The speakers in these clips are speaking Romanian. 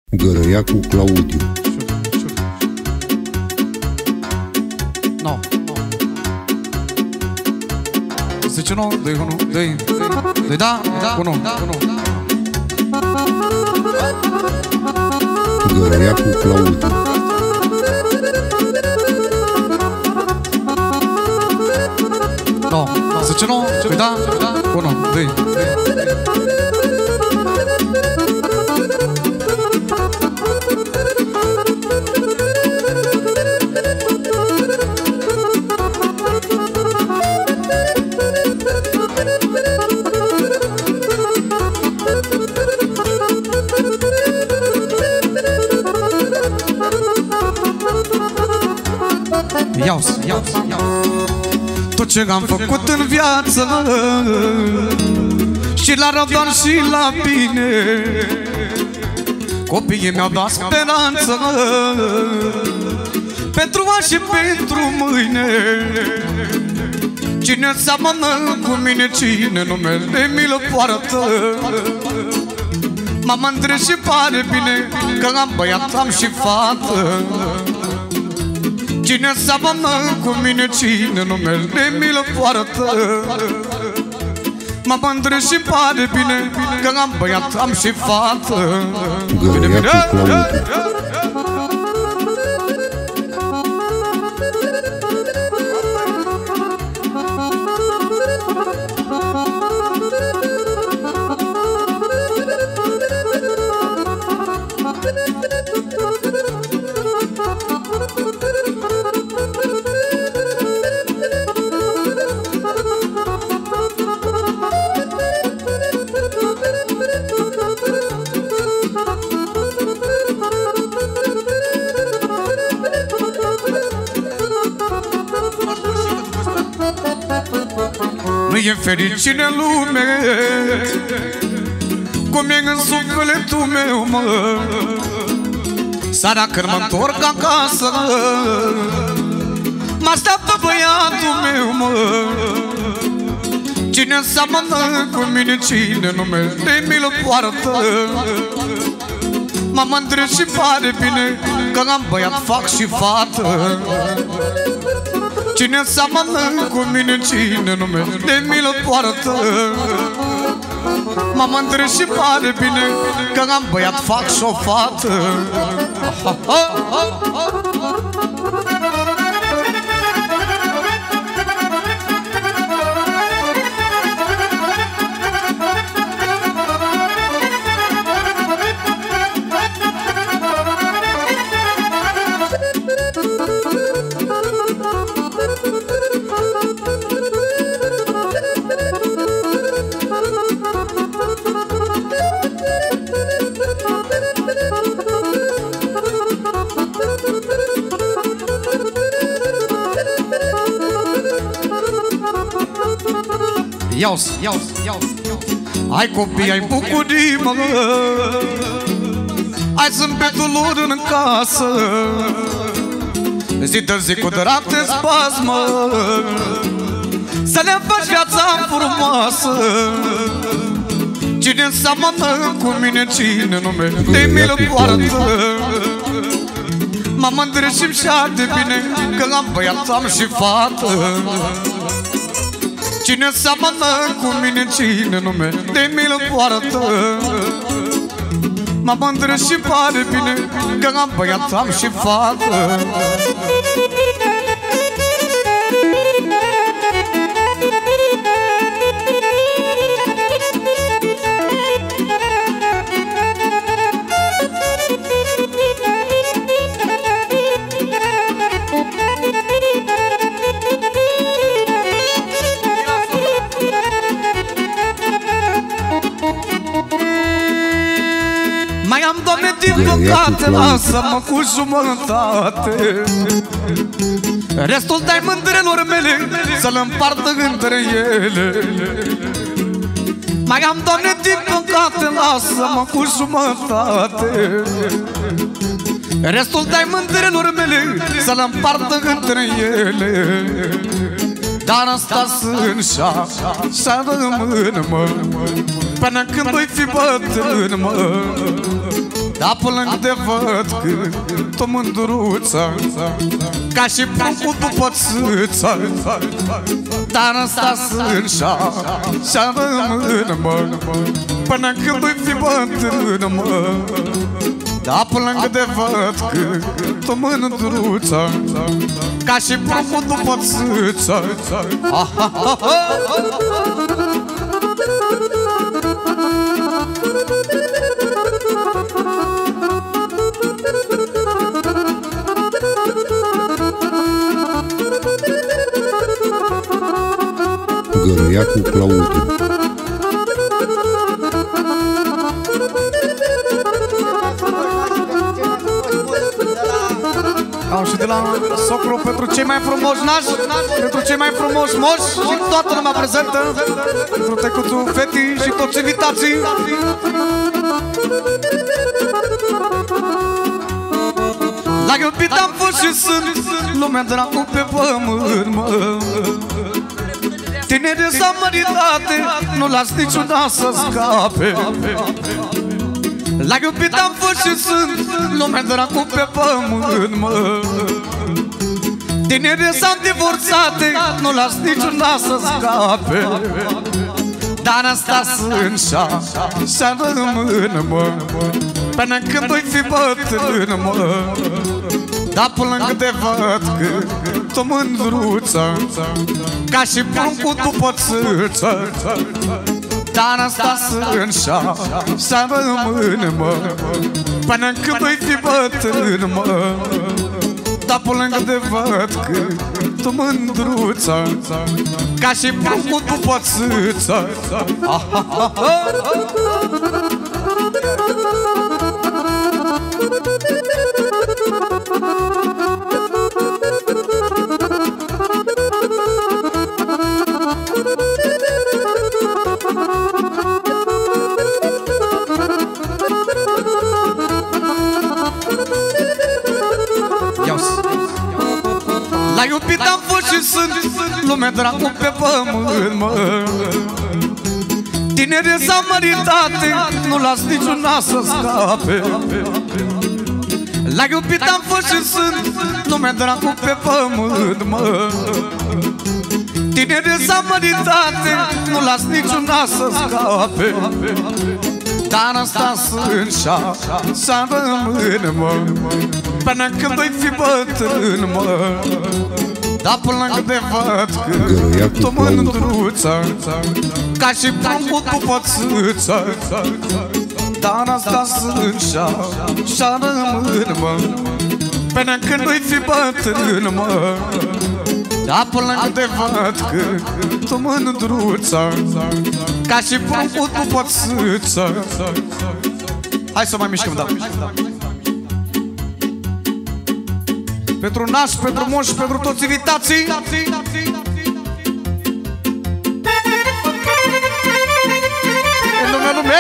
Gărăiacu Claudiu. No. Zice nu, dă-i unul, dă-i da, unul. Gărăiacu Claudiu. No, zice nu, dă-i da, unul, dă-i. Iau-ți tot ce am făcut în viață, și la rău, doar și la bine. Copiii mi-au dat speranță pentru azi și pentru mâine. Cine seamănă cu mine, cine nu merge, mi-l poartă. M-am mândrit și pare bine că am băiat, am și fată. Cine seamănă cu mine, cine nu merge, mi-l poartă. M-am mândrit și pare bine că am băiat, am și fată. Gărăiacu Claudiu. Nu e fericire în lume cum e în sufletul meu, mă. Seara când mă întorc acasă, mă așteaptă băiatul meu, mă. Cine seamănă cu mine, cine nu merge, mi-l poartă. M-am mândrit și pare bine că am băiat, fac și fată. Cine seamănă cu mine, cine nu merge, mi-l poartă. M-am mândrit și pare bine că am băiat, fac și o fată. Iau-ți ai copii, ai bucurii, mă. Ai zâmbetul lor în casă, zi de zi cu drag te spasmă, să le faci viața frumoasă. Cine seamănă cu mine, cine nu merge, mi-l poartă. M-am mândrit și-mi de bine că am băiat, am și fată. Cine seamănă cu mine, cine nu merge, mi-l poartă. M-am mândrit și pare bine că am băiat, am și fată. Mai am, Doamne, din păcate, lasă-mă cu jumătate. Restul dai mândrelor mele să-l împartă între ele. Mai am, Doamne, din păcate, lasă-mă cu jumătate. Restul dai mândrelor mele să-l împartă între ele. Dar asta sunt și-a rămân, mă, până când voi fi bătrân, mă. Dar pe lângă de văd cât o mândruță, ca și pruncul după țâță. Dar ăsta sunt și-a rămân, mă, până când îi fi bătrân, mă. Dar pe lângă de văd cât o mândruță, ca și pruncul după țâță. Gărăiacul Claudiu. Au și de la socru pentru cei mai frumoși nași, pentru cei mai frumoși moși și toată lumea prezentă, pentru tecuțul fetii și toți invitații. La iubit am fost și sunt, lumea dracu pe pământ, mă. Tineri s-a măritate, nu las niciuna să scape. La iubit am fost și sunt, lumea dracu pe pământ, mă. Tineri s-au divorțate, nu las niciuna să scape. Dar asta sunt și-a rămân, mă, până când voi fi bătrân, mă. Dar pe lângă de văd cât o mândruță, ca și pruncul după țâță. Dar asta sunt și-a rămân, mă, până când voi fi bătrân, mă. Dar pe lângă de văd cât o mândruță, ca și pruncul după țâță. La iubit am fost și sunt, lumea dracu pe pământ, mă. Tineri s-au măritate, nu las niciuna să scape. La iubit am fost și sunt, lumea dracu pe pământ, mă. Tineri s-au măritate, nu las niciuna să scape. Dar asta sunt și-a rămân, mă, până când voi fi bătrân, mă. Dar pe lângă de văd cât o mândruță, ca și pruncul după țâță. Dar asta sunt și-a rămân, mă, până când voi fi bătrân, mă. Dar pe lângă de văd cât o mândruță, ca și pruncul după țâță. Hai să mai mișcăm, da. Pentru nași, pentru moși, pentru toți invitații. În lumea lumei.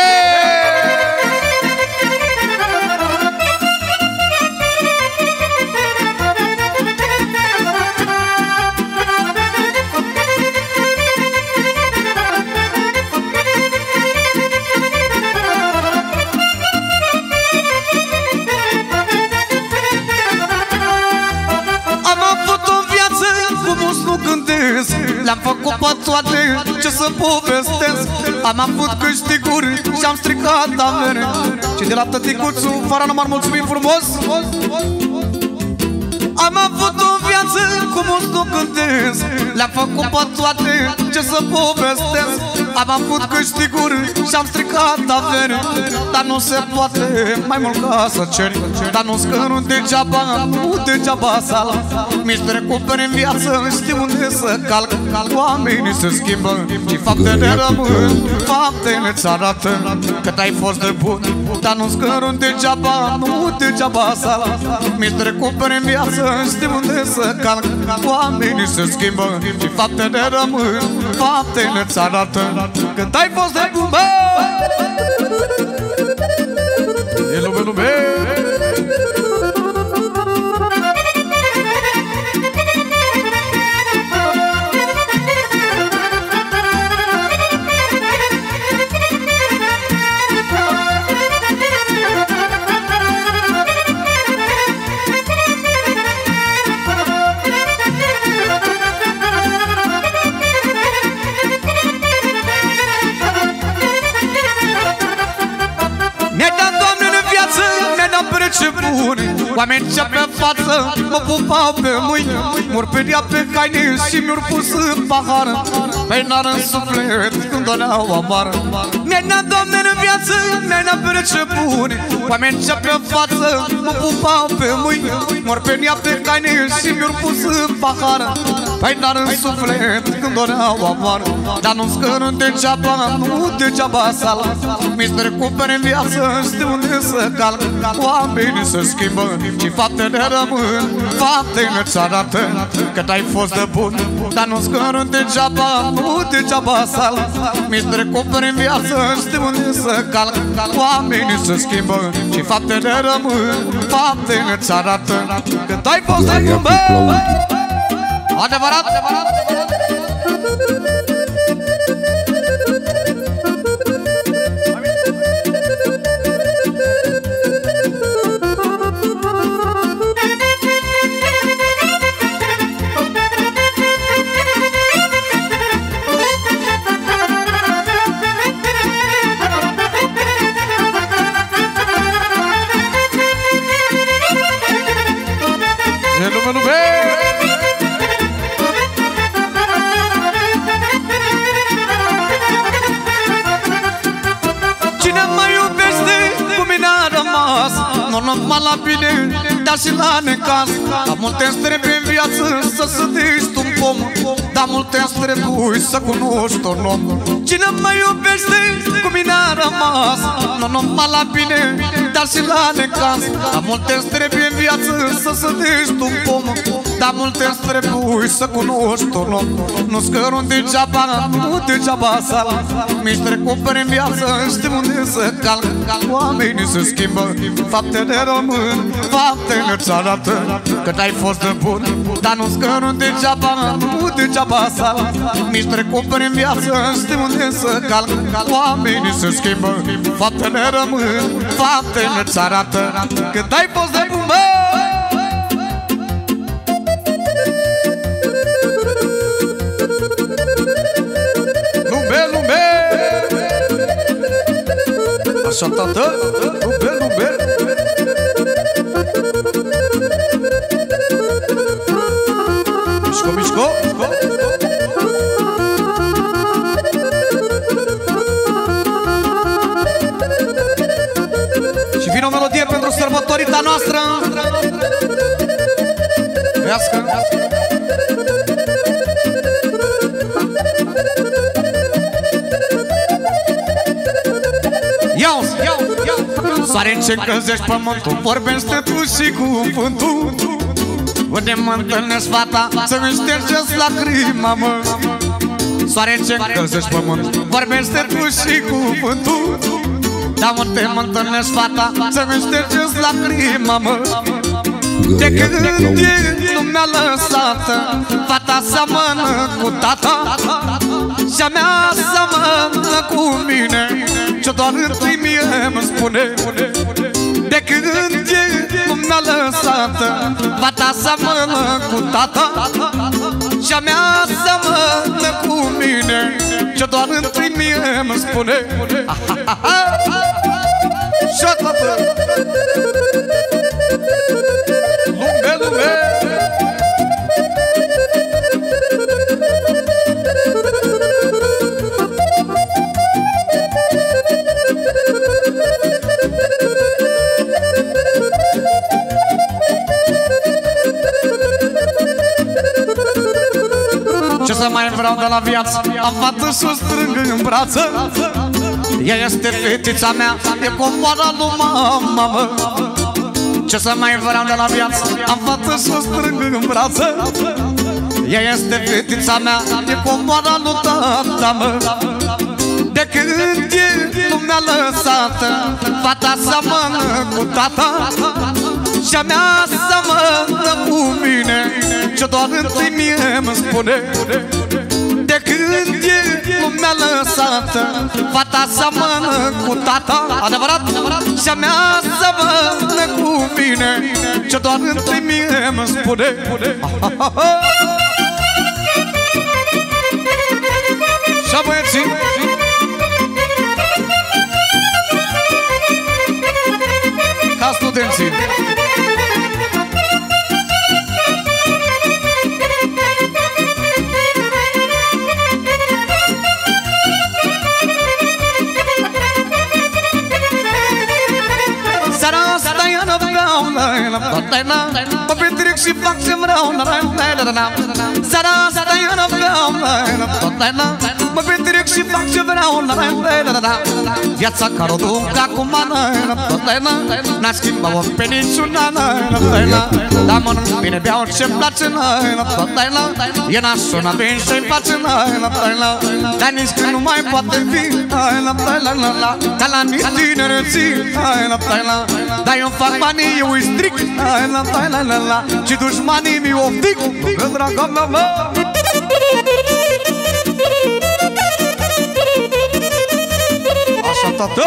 Le-am făcut pe toate, ce să povestesc. Am avut câștiguri și-am stricat avere. Și de la tăticuțul Farana m-ar mulțumim frumos. Am avut o viață cum o să cântesc. Le-am făcut pe toate, ce să povestesc. Am avut câștiguri și-am stricat avere. Dar nu se poate mai mult ca să ceri. Dar nu-ți că nu degeaba, nu degeaba sala. Mi-și recuperi în viață, știu unde să calc. Oamenii se schimbă și faptele rămân. Faptele ți arată că ai fost de bun. Dar nu-ți că nu degeaba, nu degeaba sala. Mi-și recuperi în viață, știu unde să calc. Oamenii se schimbă și faptele rămân. Faptele ți arată că ai fost de bun. E lume, lume. Oameni ce pe față mă pupau pe mâini, mor pe ea pe caine și mi-or pus în pahar. Păi n-ar în suflet când doneau amară. Mi-ai Doamne în viață, mi-ai pe ce bune. Oameni ce pe față mă pupau pe mâini, mor pe ea pe caine și mi-or pus în pahar. Păi n-ar în suflet când doneau amară. Dar nu-mi scărân degeaba, nu degeaba sal. Mi-ți recupere în viață, știu unde să calc. Oamenii se schimbă și faptele rămân. Faptele-ți arată cât ai fost de bun. Dar nu scărân degeaba, nu degeaba sal. Mi-ți recupere în viață, știu unde să calc. Oamenii se schimbă și faptele rămân. Faptele-ți arată cât ai fost de bun. Bă! Adevărat, adevărat, adevărat. Nu numai la bine, dar și la necaz. Dar multe îți trebuie în viață să sădești un pom. Dar multe îți trebuie să cunoști un om. Cine mă iubește, cu mine a rămas. Nu numai la bine, dar și la necaz. Dar multe îți trebuie în viață să sădești un pom. Dar multe îți trebuie să cunoști un om. Nu scărun degeaba, nu degeaba sal. Mi-și recuperi în viață, știu unde să calc. Oamenii se schimbă, faptele rămân. Faptele-ți arată cât ai fost de bun. Dar nu scărun degeaba, nu degeaba sal. Mi-și recuperi în viață, știu unde să calc. Oamenii se schimbă, faptele rămân. Faptele-ți arată cât ai fost de bun. Așa, tată, lumbe, lumbe. Mișco, mișco. Și vine o melodie pentru sărbătorita noastră. Vească. Soare ce încălzești pământul, vorbește tu și cuvântul. Unde mă întâlnești fata, să-mi ștergeți lacrima, mă. Soare ce încălzești pământul, vorbește tu și cuvântul. Dar unde mă întâlnești fata, să-mi ștergeți lacrima, mă. De când nu mi-a lăsat, fata seamănă cu tata și-a mea seamănă cu mine. Ce doar întâi mie îmi spune. De când nu mi-a lăsat, fata seamănă cu tata și-a mea seamănă cu mine. Ce doar întâi mie îmi spune. Și-a tată lumbe, lumbe. Ce să mai vreau de la viață? Am fată și o strâng în brață. Ea este fetița mea, e comoara lui mama, mă. Ce să mai vreau de la viață? Am fată și o strâng în brață. Ea este fetița mea, e comoara lui tata, mă. De când nu mi-a lăsat, fata seamănă cu tata și-a mea seamănă cu mine. Ce doar întâi mie îmi spune. De când nu mi-a lăsat, fata seamănă cu tata, adevărat, și-a mea seamănă cu mine. Ce doar întâi mie îmi spune. Și-a băieții ca studenții. beau, mă petrec și fac ce vreau. Seara asta eu nu beau, mă petrec și fac ce vreau. Viața care o duc acum n-a schimbat-o pe niciuna. Dar mănânc bine, beau ce-mi place. E nașul, n-avem ce-i face. Dar nici când nu mai poate fi, ca la nici tinereții. Dar eu fac banii, eu îi stric, și dușmanii mi-o oftic. Draga mea, mă! Așa, tată!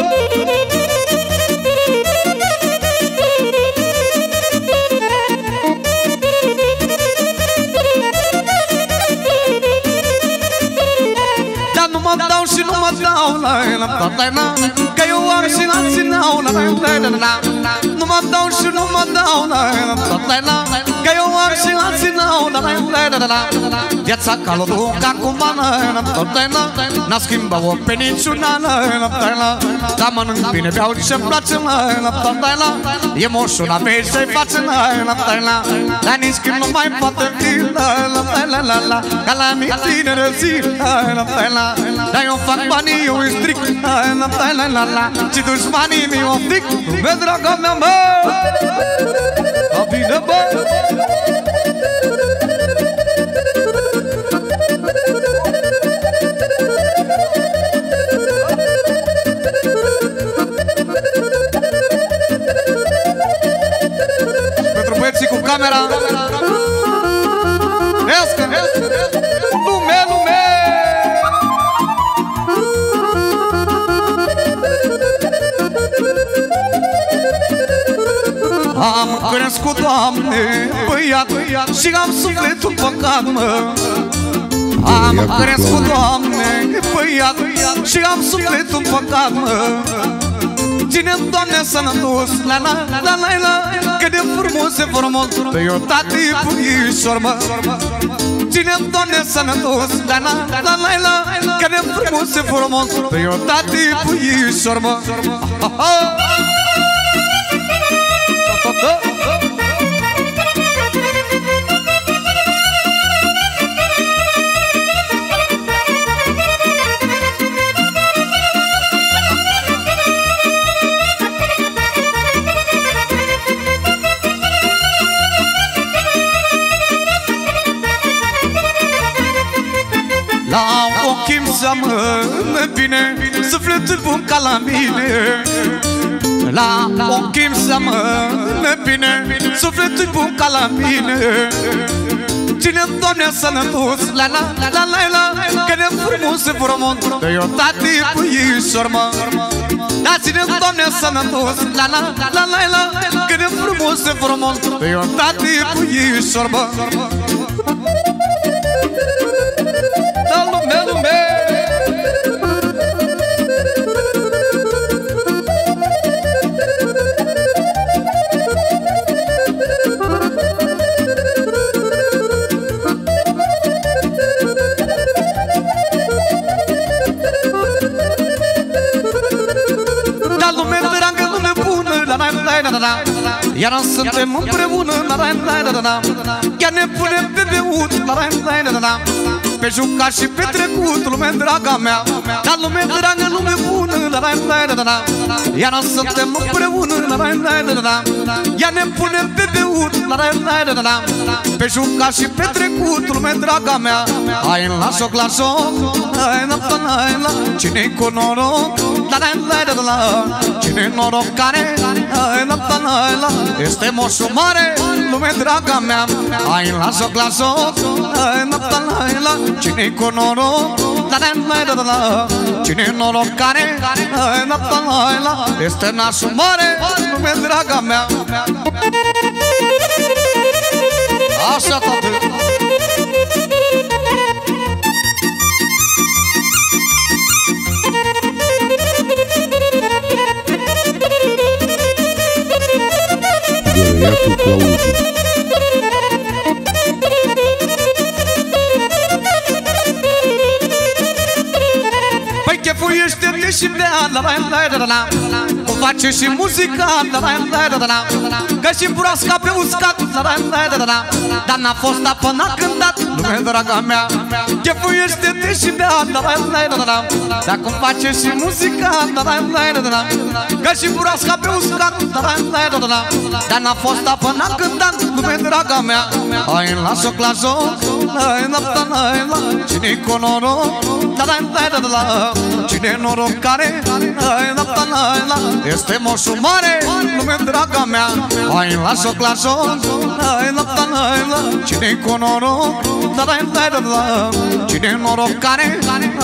Dar nu mă dau și nu mă dau, că eu am și alții n-au. Nu mă dau și nu mă dau, că eu am și alții n-au. Viața ca l-o duc acum n-a schimbat-o pe niciuna. Dar mănânc bine, beau ce-mi place. E moșul, n-avei ce-i face. Dar nici când nu mai poate fi, ca la mici tinereții. Dar eu fac banii, eu îi stric, și dușmanii mi-o oftic. Vezi, draga mea, mă! A bine, bă! Pentru băieții cu camera, escă, lume, lume! Am crescut, Doamne, băiat, și am sufletul păcat, mă. Am crescut, Doamne, băiat, și am sufletul păcat, mă. Ține-mi, Doamne, sănătos, că de frumos e frumos, de eu tati puișor, mă. Ține-mi, Doamne, sănătos, că de frumos e frumos, de eu tati puișor, mă. La ochii-mi seamănă bine, sufletul bun ca la mine. La ochii-mi seamănă bine, sufletul bun ca la mine. Ține-mi, Doamne, sănătos, că de frumos e frumos, de eu tati puișor, mă. Da, ține-mi, Doamne, sănătos, că de frumos e frumos, de eu tati puișor, mă. Da, lume, lume! Iar suntem împreună, iar ne punem pe beut, pe jucat și pe trecut, lume draga mea. Dar lume dragă, lume bună, iar suntem împreună, iar ne punem pe beut, pe jucat și pe trecut, lume draga mea. Hai la joc, la joc, cine-i cu noroc, cine-i noroc care este moșul mare, lume draga mea. Hai la joc, la joc, cine-i cu noroc, cine-i noroc care este nașul mare, lume draga mea. Așa, tată. Gărăiatul Claudiu. Păi chefuiește-te și bea, cu face și muzica, că și broasca pe uscat, dar n-a fost apă, n-a cântat, lume draga mea, chefuiește-te și bea, dar cum face și muzica, că și broasca pe uscat, dar n-a fost apă, n-a cântat, lume draga mea. Hai, las-o la joc, cine-i cu noroc, cine-i noroc care, este moșul mare, lume draga mea. Hai, las-o la joc, cine-i cu noroc, cine-i noroc care,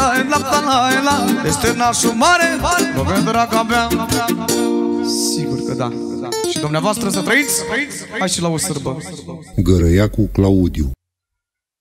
este nașul mare, lume draga mea. Sigur că da. Și dumneavoastră să trăiți, hai și la o sârbă. Gărăiacu Claudiu.